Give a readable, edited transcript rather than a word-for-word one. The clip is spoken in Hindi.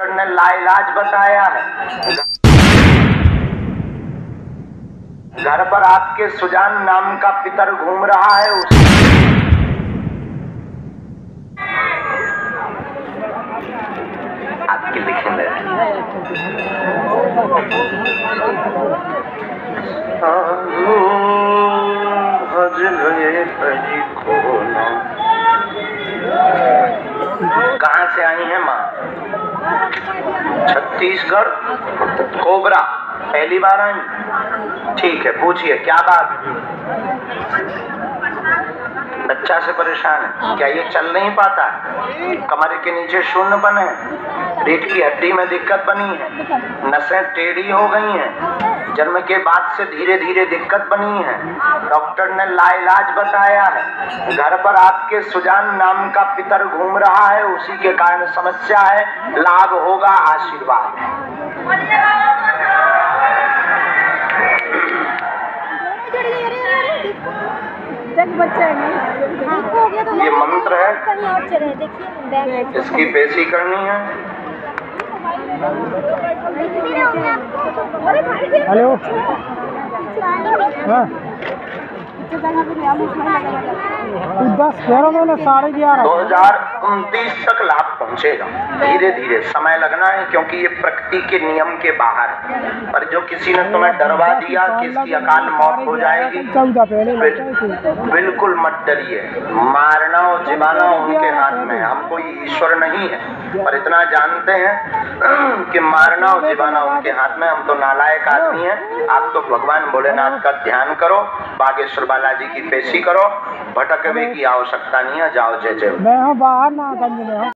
ने लाइलाज बताया है। घर पर आपके सुजान नाम का पितर घूम रहा है। आपके लिखेंगे कहाँ से आई हैं माँ? छत्तीसगढ़। कोबरा पहली बार आई? ठीक है, पूछिए क्या बात। बच्चा से परेशान है क्या? ये चल नहीं पाता है, कमर के नीचे शून्य बने, रीढ़ की हड्डी में दिक्कत बनी है, नसें टेढ़ी हो गई हैं, जन्म के बाद से धीरे धीरे दिक्कत बनी है। डॉक्टर ने लाइलाज बताया है। घर पर आपके सुजान नाम का पितर घूम रहा है, उसी के कारण समस्या है। लाभ होगा, आशीर्वाद है। ये मंत्र है, इसकी पेशी करनी है। हेलो हाँ 2029 तक लाभ पहुंचेगा। धीरे धीरे समय लगना है, क्योंकि ये प्रकृति के नियम के बाहर है। पर जो किसी ने तुम्हें डरवा दिया कि इसकी अकाल मौत हो जाएगी, बिल्कुल मत डरिए। मारना और जिमाना उनके हाथ में है, हम कोई ईश्वर नहीं है, पर इतना जानते हैं कि मारना और जिमाना उनके हाथ में। हम तो नालायक आदमी हैं। आप तो भगवान भोलेनाथ का ध्यान करो, बागेश्वर बालाजी की पेशी करो, भटकने की आवश्यकता नहीं है। जाओ जय जय। मैं बाहर ना